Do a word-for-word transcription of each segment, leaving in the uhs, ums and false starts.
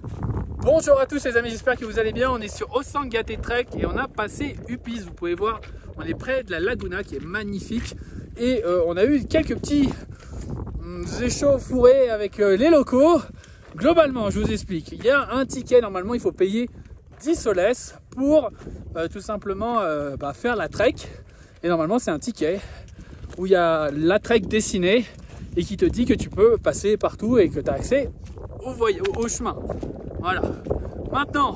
Bonjour à tous les amis, j'espère que vous allez bien. On est sur Ossangatte Trek et on a passé Upis. Vous pouvez voir, on est près de la Laguna qui est magnifique. Et euh, on a eu quelques petits hum, échauffourées avec euh, les locaux. Globalement, je vous explique. Il y a un ticket, normalement il faut payer dix soles pour euh, tout simplement euh, bah, faire la trek. Et normalement c'est un ticket où il y a la trek dessinée et qui te dit que tu peux passer partout et que tu as accès au, voy au, au chemin. Voilà. Maintenant,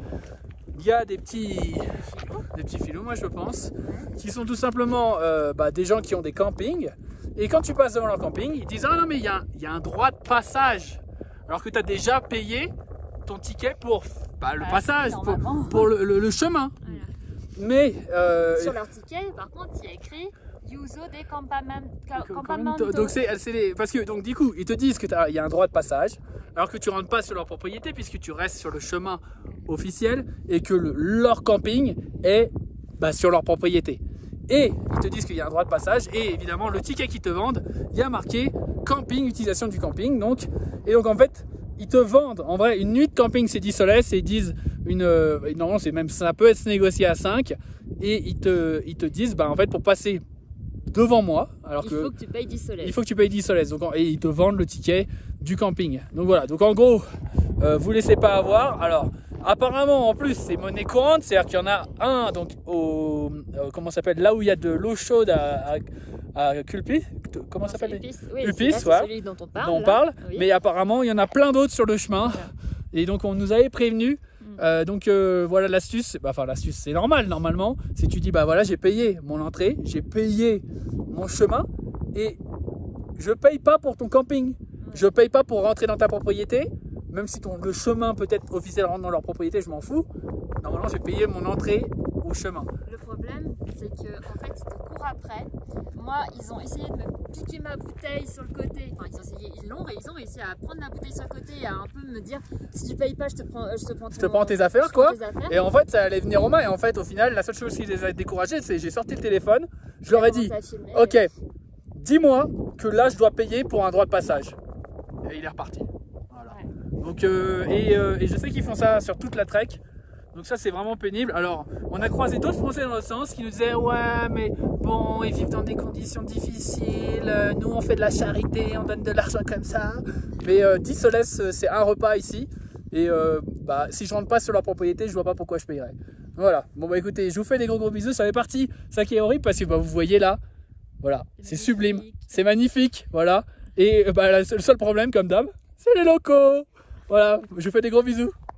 il y a des petits, des petits filous, moi je pense, qui sont tout simplement euh, bah, des gens qui ont des campings. Et quand tu passes devant leur camping, ils disent « Ah non mais il y a, y a un droit de passage !» Alors que tu as déjà payé ton ticket pour bah, le ah, passage, pour, pour le, le, le chemin. Voilà. Mais euh, sur leur ticket, par contre, il y a écrit Uso de campamento. Donc c'est parce que donc du coup ils te disent que il y a un droit de passage, alors que tu rentres pas sur leur propriété puisque tu restes sur le chemin officiel et que le, leur camping est bah, sur leur propriété. Et ils te disent qu'il y a un droit de passage et évidemment le ticket qu'ils te vendent, il y a marqué camping, utilisation du camping. Donc et donc en fait ils te vendent en vrai une nuit de camping c'est dix soles et ils disent une euh, non c'est même ça peut être négocié à cinq et ils te ils te disent bah en fait pour passer devant moi, alors il que faut que tu payes dix soles. Il faut que tu payes dix soles. Donc, et ils te vendent le ticket du camping. Donc voilà. Donc en gros, euh, vous laissez pas avoir. Alors apparemment en plus c'est monnaie courante, c'est-à-dire qu'il y en a un donc au euh, comment ça s'appelle là où il y a de l'eau chaude à, à, à Culpi. Comment ça s'appelle? Upis, oui, Upis, c'est voilà. Celui dont on parle. Dont on parle. Oui. Mais apparemment il y en a plein d'autres sur le chemin. Voilà. Et donc on nous avait prévenu. Euh, donc euh, voilà l'astuce, bah, enfin l'astuce c'est normal normalement, si tu dis bah voilà j'ai payé mon entrée, j'ai payé mon chemin et je paye pas pour ton camping, je paye pas pour rentrer dans ta propriété, même si ton, le chemin peut-être officiel rentre dans leur propriété, je m'en fous, normalement j'ai payé mon entrée au chemin. Le problème c'est que en fait ils te courent après, moi ils ont essayé de me piquer ma bouteille sur le côté, enfin ils ont essayé, ils l'ont ils ont réussi à prendre ma bouteille sur le côté et à un peu me dire si tu payes pas je te prends, je te prends, ton, je te prends tes affaires quoi tes affaires. Et en fait ça allait venir aux mains et en fait au final la seule chose qui les a découragés c'est j'ai sorti le téléphone, je leur ai dit ok dis-moi que là je dois payer pour un droit de passage et il est reparti. Voilà. Ouais. Donc euh, et, euh, et je sais qu'ils font ça sur toute la trek. Donc ça c'est vraiment pénible. Alors on a croisé d'autres Français dans le sens qui nous disaient ouais mais bon ils vivent dans des conditions difficiles, nous on fait de la charité, on donne de l'argent comme ça. Mais euh, dix soles c'est un repas ici et euh, bah, si je rentre pas sur leur propriété je vois pas pourquoi je payerais. Voilà, bon bah écoutez je vous fais des gros gros bisous, ça fait partie, ça qui est horrible parce que bah, vous voyez là, voilà c'est sublime, c'est magnifique, voilà. Et bah, le seul problème comme d'hab c'est les locaux. Voilà, je vous fais des gros bisous.